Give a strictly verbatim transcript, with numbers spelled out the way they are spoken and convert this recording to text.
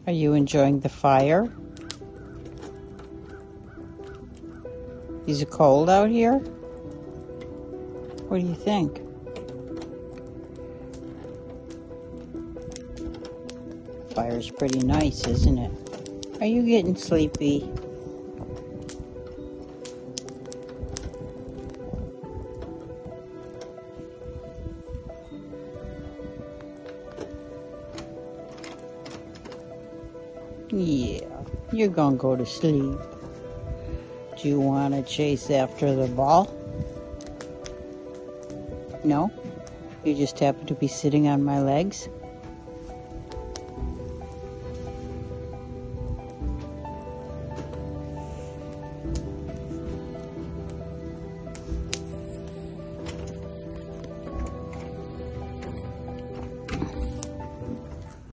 Are you enjoying the fire? Is it cold out here? What do you think? Fire's pretty nice, isn't it? Are you getting sleepy? Yeah, you're gonna go to sleep. Do you want to chase after the ball? No? You just happen to be sitting on my legs?